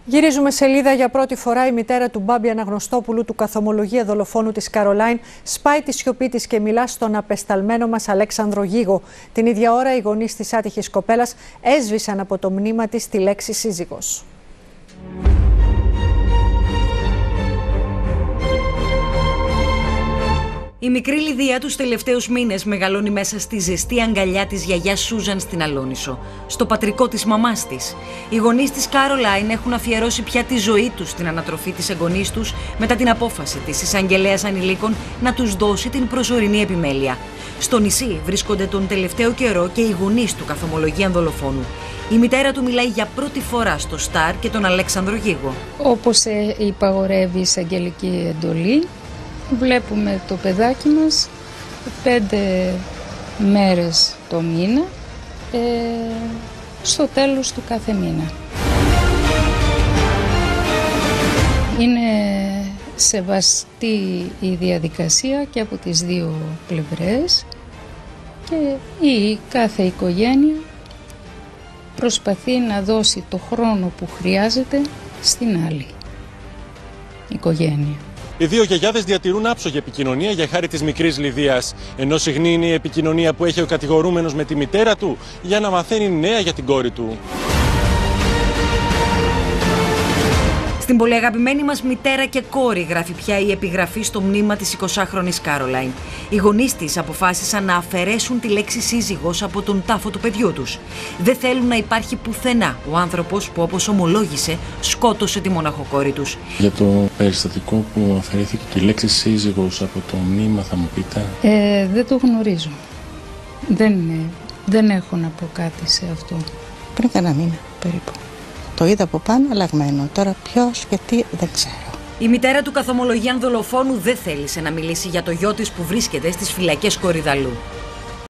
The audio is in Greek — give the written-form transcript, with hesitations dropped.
Γυρίζουμε σελίδα. Για πρώτη φορά η μητέρα του Μπάμπη Αναγνωστόπουλου, του καθομολογία δολοφόνου της Καρολάιν, σπάει τη σιωπή της και μιλά στον απεσταλμένο μας Αλέξανδρο Γίγο. Την ίδια ώρα οι γονείς της άτυχης κοπέλας έσβησαν από το μνήμα της τη λέξη σύζυγος. Η μικρή Λιδία τους τελευταίους μήνες μεγαλώνει μέσα στη ζεστή αγκαλιά της γιαγιάς Σούζαν στην Αλόνισο, στο πατρικό της μαμάς της. Οι γονείς της Κάρολάιν έχουν αφιερώσει πια τη ζωή τους στην ανατροφή της εγγονής τους μετά την απόφαση της εισαγγελέας ανηλίκων να τους δώσει την προσωρινή επιμέλεια. Στο νησί βρίσκονται τον τελευταίο καιρό και οι γονείς του καθομολογίαν δολοφόνου. Η μητέρα του μιλάει για πρώτη φορά στο Σταρ και τον Αλέξανδρο Γίγο. Όπως υπαγορεύει η εισαγγελική εντολή, βλέπουμε το παιδάκι μας 5 μέρες το μήνα, στο τέλος του κάθε μήνα. Είναι σεβαστή η διαδικασία και από τις δύο πλευρές και η κάθε οικογένεια προσπαθεί να δώσει το χρόνο που χρειάζεται στην άλλη οικογένεια. Οι δύο γιαγιάδες διατηρούν άψογη επικοινωνία για χάρη της μικρής Λιδίας, ενώ συχνή είναι η επικοινωνία που έχει ο κατηγορούμενος με τη μητέρα του για να μαθαίνει νέα για την κόρη του. Στην πολύ αγαπημένη μας μητέρα και κόρη γράφει πια η επιγραφή στο μνήμα της 20χρονης Κάρολάιν. Οι γονείς της αποφάσισαν να αφαιρέσουν τη λέξη σύζυγος από τον τάφο του παιδιού τους. Δεν θέλουν να υπάρχει πουθενά ο άνθρωπος που, όπως ομολόγησε, σκότωσε τη μοναχοκόρη τους. Για το περιστατικό που αφαιρέθηκε τη λέξη σύζυγος από το μνήμα θα μου πείτε? Δεν το γνωρίζω. Δεν έχω να πω κάτι σε αυτό. Πριν κανένα μήνα περίπου. Το είδα από πάνω αλλαγμένο. Τώρα ποιος και τι δεν ξέρω. Η μητέρα του καθομολογίαν δολοφόνου δεν θέλησε να μιλήσει για το γιο της που βρίσκεται στις φυλακές Κορυδαλλού.